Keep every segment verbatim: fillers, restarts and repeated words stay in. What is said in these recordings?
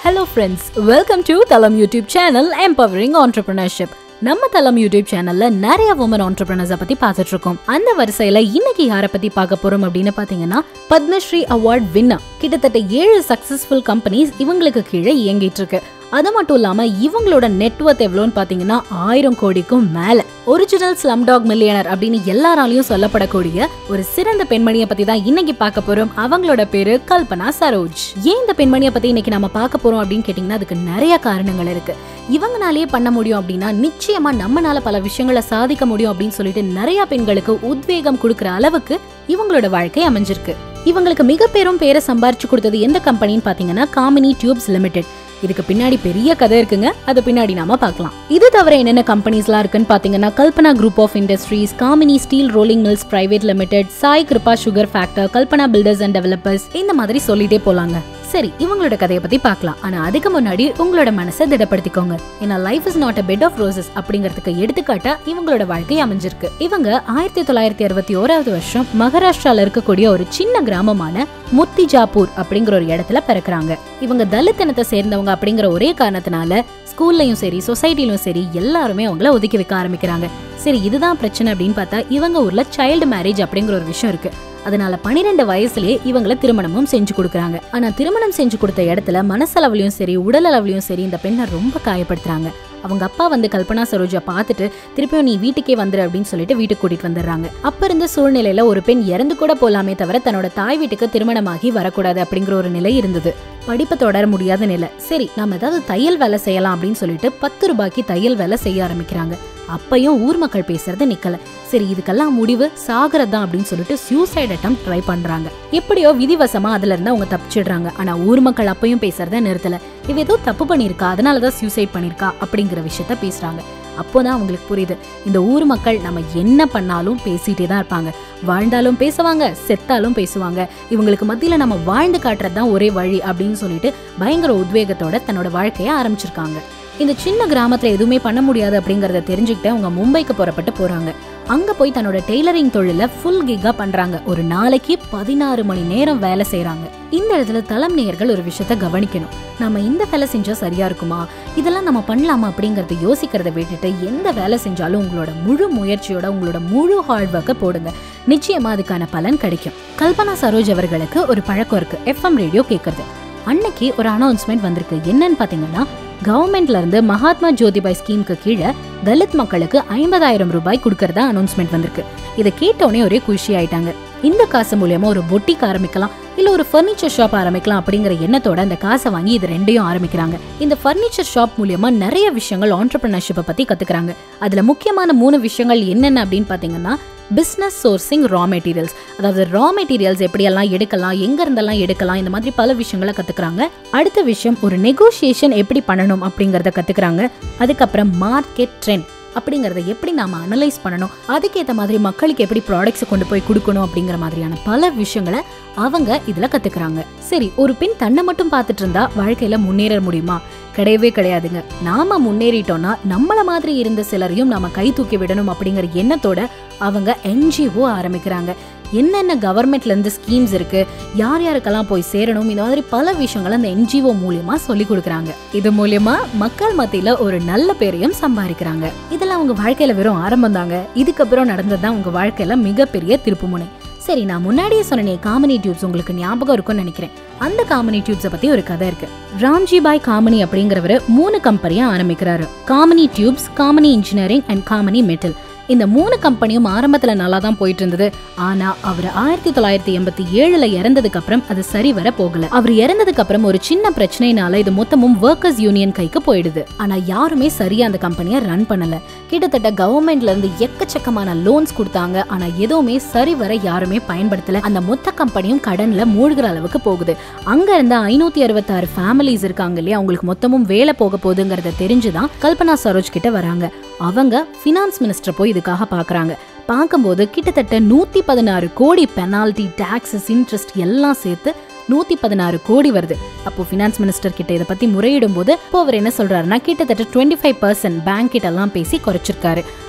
Hello friends, welcome to Thalam YouTube channel Empowering Entrepreneurship. நம்ம தலம் YouTube சேனல்ல நிறைய women entrepreneurs பத்தி பார்த்துட்டு இருக்கோம். அந்த வரிசையில இன்னைக்கு யாரை பத்தி பார்க்க போறோம் அப்படின்னு பாத்தீங்கன்னா பத்மஸ்ரீ அவார்ட் வின்னர். கிட்டத்தட்ட ஏழு சக்சஸ்ஃபுல் கம்பெனிஸ் இவங்களுக்கு கீழே இயங்கிட்டு இருக்கு. அது மட்டும் இல்லாம இவங்களோட நெட்வொர்த் எவ்வளோன்னு பாத்தீங்கன்னா ஆயிரம் கோடிக்கும் மேல. ஒரிஜினல் ஸ்லம்டாக் மில்லியனர் அப்படின்னு எல்லாராலையும் சொல்லப்படக்கூடிய ஒரு சிறந்த பெண்மணியை பத்தி தான் இன்னைக்கு பார்க்க போறோம். அவங்களோட பேரு கல்பனா சரோஜ். ஏன் இந்த பெண்மணியை பத்தி இன்னைக்கு நம்ம பார்க்க போறோம் அப்படின்னு கேட்டீங்கன்னா அதுக்கு நிறைய காரணங்கள் இருக்கு. இவங்கனாலேயே பண்ண முடியும் அப்படின்னா நிச்சயமா நம்மளால பல விஷயங்களை சாதிக்க முடியும் அப்படின்னு சொல்லிட்டு நிறைய பெண்களுக்கு உத்வேகம் கொடுக்கற அளவுக்கு இவங்களோட வாழ்க்கை அமைஞ்சிருக்கு. இவங்களுக்கு மிக பெரும் பேரை சம்பாரிச்சு கொடுத்தது எந்த கம்பெனின்னு பாத்தீங்கன்னா காமனி டியூப்ஸ் லிமிடெட். இதுக்கு பின்னாடி பெரிய கதை இருக்குங்க, அதை பின்னாடி நாம பார்க்கலாம். இது தவிர என்னென்ன கம்பெனிஸ்லாம் இருக்குன்னு பாத்தீங்கன்னா Kalpana group of industries, Kamini steel rolling mills private limited, Sai Kripa sugar factory, Kalpana builders and developers, இந்த மாதிரி சொல்லிட்டே போலாங்க. சரி, இவங்களோட கதையை பத்தி பார்க்கலாம். ஆனா அதுக்கு முன்னாடி உங்களோட மனசை திடப்படுத்திக்கோங்க. ஏன்னா life is not a bed of roses அப்படிங்கிறதுக்கு எடுத்துக்காட்டா இவங்களோட வாழ்க்கை அமைஞ்சிருக்கு. இவங்க ஆயிரத்தி தொள்ளாயிரத்தி அறுபத்தி ஓராவது வருஷம் மகாராஷ்டிரால இருக்கக்கூடிய ஒரு சின்ன கிராமமான முத்திஜாப்பூர் அப்படிங்கிற ஒரு இடத்துல பிறக்குறாங்க. இவங்க தலித் இனத்தை சேர்ந்தவங்க அப்படிங்கிற ஒரே காரணத்தினால ஸ்கூல்லையும் சரி சொசைட்டிலும் சரி எல்லாருமே அவங்கள ஒதுக்கி வைக்க ஆரம்பிக்கிறாங்க. சரி, இதுதான் பிரச்சனை அப்படின்னு பார்த்தா இவங்க ஊர்ல சைல்டு மேரேஜ் அப்படிங்கிற ஒரு விஷயம் இருக்கு. அதனால பன்னிரெண்டு வயசுலயே இவங்களை திருமணமும் செஞ்சு கொடுக்குறாங்க. ஆனா திருமணம் செஞ்சு கொடுத்த இடத்துல மனசளவுலயும் சரி உடல் அளவுலயும் சரி இந்த பெண்ணை ரொம்ப காயப்படுத்துறாங்க. அவங்க அப்பா வந்து கல்பனா சரோஜா பார்த்துட்டு திருப்பியும் நீ வீட்டுக்கே வந்துரு அப்படின்னு சொல்லிட்டு வீட்டுக்கு கூட்டிட்டு வந்துடுறாங்க. அப்ப இருந்த சூழ்நிலையில ஒரு பெண் இறந்து கூட போலாமே தவிர தன்னோட தாய் வீட்டுக்கு திருமணமாகி வரக்கூடாது அப்படிங்கிற ஒரு நிலை இருந்தது. படிப்பு தொடர முடியாத நிலை. சரி, நாம ஏதாவது தையல் வேலை செய்யலாம் அப்படின்னு சொல்லிட்டு பத்து ரூபாய்க்கு தையல் வேலை செய்ய ஆரம்பிக்கிறாங்க. அப்பையும் ஊர் மக்கள் பேசுறது நிக்கல. சரி, இதுக்கெல்லாம் முடிவு சாகரதான் அப்படின்னு சொல்லிட்டு சூசைட் அட்டெம்ப்ட் ட்ரை பண்றாங்க. எப்படியோ விதிவசமா அதுல இருந்து அவங்க தப்பிச்சிடுறாங்க. ஆனா ஊர் மக்கள் அப்பையும் பேசுறத நிறுத்தல. இவ ஏதோ தப்பு பண்ணிருக்கா, அதனாலதான் சூசைட் பண்ணிருக்கா அப்படிங்கிற விஷயத்த பேசுறாங்க. அப்போதான் அவங்களுக்கு புரியுது, இந்த ஊர் மக்கள் நம்ம என்ன பண்ணாலும் பேசிட்டே தான் இருப்பாங்க. வாழ்ந்தாலும் பேசுவாங்க, செத்தாலும் பேசுவாங்க. இவங்களுக்கு மத்தியில நம்ம வாழ்ந்து காட்டுறதுதான் ஒரே வழி அப்படின்னு சொல்லிட்டு பயங்கர உத்வேகத்தோட தன்னோட வாழ்க்கைய ஆரம்பிச்சிருக்காங்க. இந்த சின்ன கிராமத்துல எதுவுமே பண்ண முடியாது அப்படிங்கறத தெரிஞ்சுக்கிட்டு அவங்க மும்பைக்கு புறப்பட்டு போறாங்க. அங்க போய் தன்னோட டெய்லரிங் தொழில ஃபுல் கிகா பண்றாங்க. ஒரு நாளைக்கு பதினாறு மணி நேரம் வேலை செய்யறாங்க. இந்த இடத்துல தலம் நேயர்கள் ஒரு விஷயத்த கவனிக்கணும். நம்ம இந்த வேலை செஞ்சா சரியா இருக்குமா, இதெல்லாம் நம்ம பண்ணலாமா அப்படிங்கறத யோசிக்கிறத விட்டுட்டு எந்த வேலை செஞ்சாலும் உங்களோட முழு முயற்சியோட உங்களோட முழு ஹார்ட் ஒர்க்கை போடுங்க. நிச்சயமா அதுக்கான பலன் கிடைக்கும். கல்பனா சரோஜ் அவர்களுக்கு ஒரு பழக்கம் இருக்கு, எஃப்எம் ரேடியோ கேட்கறது. அன்னைக்கு ஒரு அனௌன்ஸ்மெண்ட் வந்திருக்கு. என்னன்னு பாத்தீங்கன்னா கவர்மெண்ட்ல இருந்து மகாத்மா ஜோதிபாய் ஸ்கீமுக்கு கீழே தலித் மக்களுக்கு ஐம்பதாயிரம் ரூபாய் கொடுக்கறதா அனௌன்ஸ்மெண்ட் வந்திருக்கு. இதை கேட்டோடனே ஒரே குஷி ஆயிட்டாங்க. இந்த காசு மூலியமா ஒரு பொட்டிக் ஆரம்பிக்கலாம், இல்ல ஒரு பர்னிச்சர் ஷாப் ஆரம்பிக்கலாம் அப்படிங்கிற எண்ணத்தோட அந்த காசை வாங்கி இது ரெண்டையும் ஆரம்பிக்கிறாங்க. இந்த பர்னிச்சர் ஷாப் மூலியமா நிறைய விஷயங்கள் ஆண்டர்பிரினர்ஷிப்பை பத்தி கத்துக்கிறாங்க. அதுல முக்கியமான மூணு விஷயங்கள் என்னென்ன அப்படின்னு பாத்தீங்கன்னா பிசினஸ் சோர்சிங், ரா மெட்டீரியல்ஸ், அதாவது ரா மெட்டீரியல்ஸ் எப்படியெல்லாம் எடுக்கலாம், எங்க இருந்தெல்லாம் எடுக்கலாம், இந்த மாதிரி பல விஷயங்களை கத்துக்கிறாங்க. அடுத்த விஷயம் ஒரு நெகோசியேஷன் எப்படி பண்ணணும் அப்படிங்கறத கத்துக்கிறாங்க. அதுக்கப்புறம் மார்க்கெட் ட்ரெண்ட் அப்படிங்கறத எப்படி நாம அனலைஸ் பண்ணணும், அதுக்கேற்ற மாதிரி மக்களுக்கு எப்படி ப்ராடக்ட்ஸ் கொண்டு போய் கொடுக்கணும் அப்படிங்கிற மாதிரியான பல விஷயங்களை அவங்க இதுல கத்துக்கிறாங்க. சரி, ஒரு பெண் தன்னை மட்டும் பார்த்துட்டு இருந்தா வாழ்க்கையில முன்னேற முடியுமா? கிடையவே கிடையாதுங்க. நாம முன்னேறிட்டோம்னா நம்மள மாதிரி இருந்த சிலரையும் நாம கை தூக்கி விடணும் அப்படிங்கிற எண்ணத்தோட அவங்க என்ஜிஓ ஆரம்பிக்கிறாங்க. என்னென்ன கவர்மெண்ட்ல இருந்து ஸ்கீம்ஸ் இருக்கு, யார் யாருக்கெல்லாம் போய் சேரணும், இந்த மாதிரி பல விஷயங்களை அந்த என்ஜிஓ மூலியமா சொல்லி கொடுக்குறாங்க. இது மூலியமா மக்கள் மத்தியில ஒரு நல்ல பேரையும் சம்பாதிக்கிறாங்க. இதெல்லாம் உங்க வாழ்க்கையில வெறும் ஆரம்பம் தாங்க. இதுக்கப்புறம் நடந்ததுதான் உங்க வாழ்க்கையில மிகப்பெரிய திருப்புமுனை. சரி, நான் முன்னாடியே சொன்னேன் காமனி டியூப்ஸ் உங்களுக்கு ஞாபகம் இருக்கும்னு நினைக்கிறேன். அந்த காமனி டியூப்ஸை பத்தி ஒரு கதை இருக்கு. ராம்ஜி பாய் காமனி அப்படிங்கிறவரு மூணு கம்பெனியா ஆரம்பிக்கிறாரு. Kamani tubes, Kamani engineering and Kamani metal. இந்த மூணு கம்பெனியும் ஆரம்பத்துல நல்லா தான் போயிட்டு இருந்தது. ஆனா அவர் ஆயிரத்தி தொள்ளாயிரத்தி எண்பத்தி ஏழுல இறந்ததுக்கு அப்புறம் அது சரி வர போகல. அவர் இறந்ததுக்கு அப்புறம் ஒரு சின்ன பிரச்சனைனால இது மொத்தமும் ஒர்க்கர்ஸ் யூனியன் கைக்கு போயிடுது. ஆனா யாருமே சரியா அந்த கம்பெனியை ரன் பண்ணல. கிட்டத்தட்ட கவர்மெண்ட்ல இருந்து எக்கச்சக்கமான லோன்ஸ் கொடுத்தாங்க. ஆனா எதுவுமே சரி வர யாருமே பயன்படுத்தல. அந்த மொத்த கம்பெனியும் கடன்ல மூழ்கிற அளவுக்கு போகுது. அங்க இருந்த ஐநூத்தி அறுபத்தி ஆறு ஃபேமிலிஸ் இருக்காங்க இல்லையா, அவங்களுக்கு மொத்தமும் வேலை போக போகுதுங்கிறத தெரிஞ்சுதான் கல்பனா சரோஜ் கிட்ட வராங்க. அவங்க பினான்ஸ் மினிஸ்டர் போய் இதுக்காக பாக்குறாங்க. பார்க்கும்போது கிட்டத்தட்ட நூத்தி பதினாறு கோடி பெனால்டி, டாக்ஸஸ், இன்ட்ரெஸ்ட் எல்லாம் சேர்த்து நூத்தி பதினாறு கோடி வருது. அப்போ பினான்ஸ் மினிஸ்டர் கிட்ட இதை பத்தி முறையிடும் போது அவர் என்ன சொல்றாருன்னா கிட்டத்தட்ட டுவெண்ட்டி ஃபைவ் பர்சன்ட் பேங்க் கிட்ட எல்லாம் பேசி குறைச்சிருக்காரு.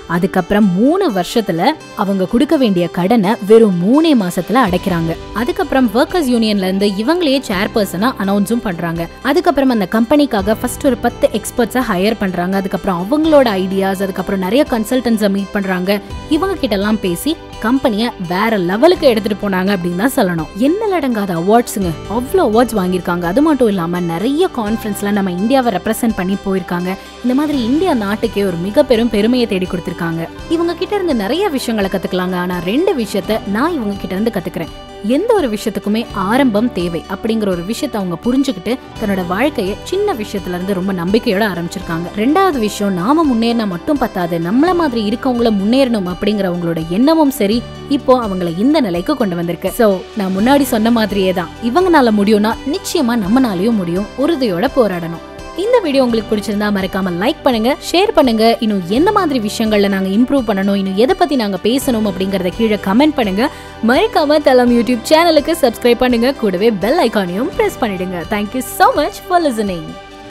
அதுக்கப்புறம் மூணு வருஷத்துல அவங்க கொடுக்க வேண்டிய கடனை வெறும் மூணே மாசத்துல அடைக்கிறாங்க. அதுக்கப்புறம் ஒர்க்கர்ஸ் யூனியன்ல இருந்து இவங்களையே சேர்பர்சனா அனௌன்ஸும் பண்றாங்க. அதுக்கப்புறம் அந்த கம்பெனிக்காக ஃபர்ஸ்ட் ஒரு பத்து எக்ஸ்பர்ட்ஸை ஹையர் பண்றாங்க. அதுக்கப்புறம் அவங்களோட ஐடியாஸ், அதுக்கப்புறம் நிறைய கன்சல்டன்ஸை மீட் பண்றாங்க. இவங்க கிட்ட எல்லாம் பேசி கம்பெனியை வேற லெவலுக்கு எடுத்துட்டு போனாங்க அப்படின்னு தான் சொல்லணும். என்ன அடங்காத அவார்ட்ஸுங்க, அவ்வளோ அவார்ட்ஸ் வாங்கியிருக்காங்க. அது மட்டும் இல்லாம நிறைய கான்ஃபரன்ஸ்ல நம்ம இந்தியாவை ரெப்ரசென்ட் பண்ணி போயிருக்காங்க. இந்த மாதிரி இந்தியா நாட்டுக்கே ஒரு மிக பெரும் பெருமையை தேடி கொடுத்திருக்காங்க. இவங்க கிட்ட இருந்து நிறைய விஷயங்களை கத்துக்கலாங்க. ஆனா ரெண்டு விஷயத்த நான் இவங்க கிட்ட இருந்து கத்துக்கிறேன். எந்த ஒரு விஷயத்துக்குமே ஆரம்பம் தேவை அப்படிங்கிற ஒரு விஷயத்த அவங்க புரிஞ்சுக்கிட்டு தன்னோட வாழ்க்கையை சின்ன விஷயத்துல இருந்து ரொம்ப நம்பிக்கையோட ஆரம்பிச்சிருக்காங்க. ரெண்டாவது விஷயம், நாம முன்னேறினா மட்டும் பத்தாது, நம்மள மாதிரி இருக்கவங்கள முன்னேறணும் அப்படிங்கிறவங்களோட எண்ணமும் சரி இப்போ அவங்களை இந்த நிலைக்கு கொண்டு வந்திருக்கு. சோ நான் முன்னாடி சொன்ன மாதிரியே தான், இவங்கனால முடியும்னா நிச்சயமா நம்மனாலையும் முடியும். உறுதியோட போராடணும். இந்த வீடியோ உங்களுக்கு பிடிச்சிருந்தா மறக்காம லைக் பண்ணுங்க, ஷேர் பண்ணுங்க. இன்னும் என்ன மாதிரி விஷயங்கள்ல நாங்க இம்ப்ரூவ் பண்ணணும், இன்னும் எதை பத்தி நாங்க பேசணும் அப்படிங்கறத கீழே கமெண்ட் பண்ணுங்க. மறக்காம தலம் யூடியூப் சேனலுக்கு சப்ஸ்கிரைப் பண்ணுங்க. கூடவே பெல் ஐகானையும் பிரஸ் பண்ணிடுங்க. Thank you so much for listening.